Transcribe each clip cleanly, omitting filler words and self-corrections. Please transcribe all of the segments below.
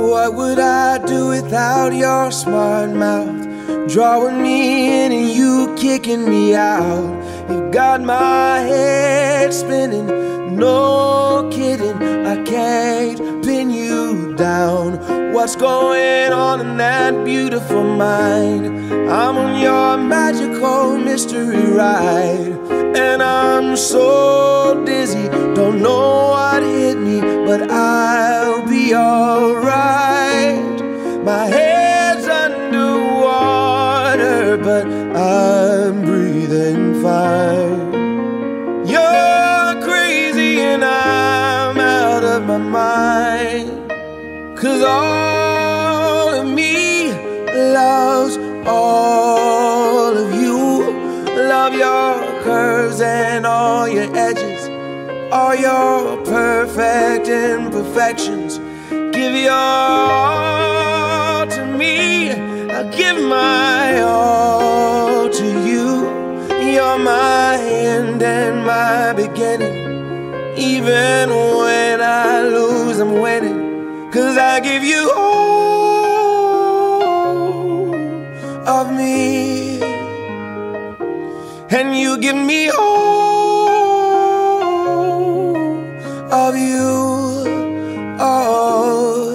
What would I do without your smart mouth? Drawing me in and you kicking me out. You've got my head spinning, no kidding. I can't pin you down. What's going on in that beautiful mind? I'm on your magical mystery ride, and I'm so dizzy, don't know what hit me, but I'll be alright. My head's underwater, but I'm breathing fine. You're crazy and I'm out of my mind, 'cause all of me loves all of you. Love your curves and all your edges, all your perfect imperfections. Give your all to me, I'll give my all to you. You're my end and my beginning. Even when I lose, I'm winning, 'cause I give you all of me, and you give me all of you. Oh,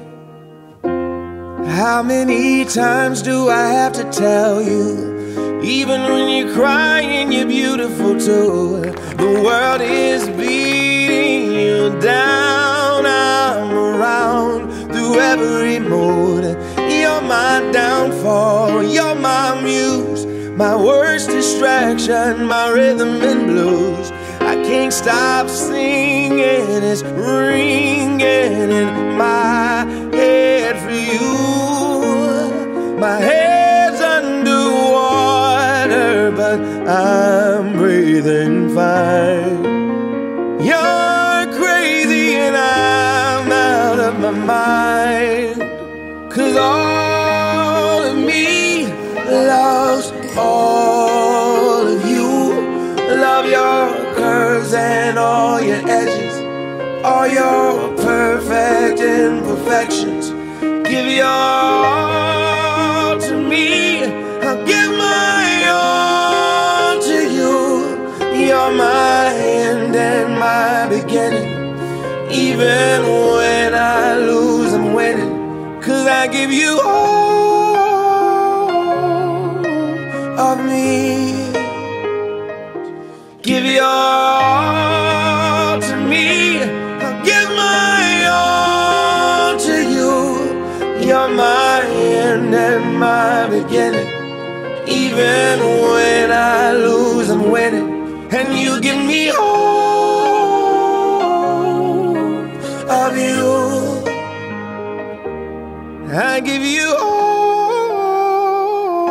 how many times do I have to tell you? Even when you're crying, you're beautiful too. The world is beating you down. I'm around through every mood. You're my downfall, you're my muse, my worst distraction, my rhythm and blues. I can't stop singing, it's ringing in my head for you. My head's underwater, but I'm breathing fine. You're crazy and I'm out of my mind, 'cause all of me loves all of you. Love your curves and all your edges, all your perfect imperfections. Give your all to me, I'll give my all to you. You're my end and my beginning. Even when I lose, I'm winning, 'cause I give you all of me. Give your all to me, I'll give my all to you. You're my end and my beginning. Even when I lose, I'm winning, and you give me all of you. I give you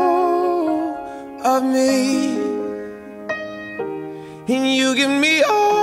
all of me, and you give me all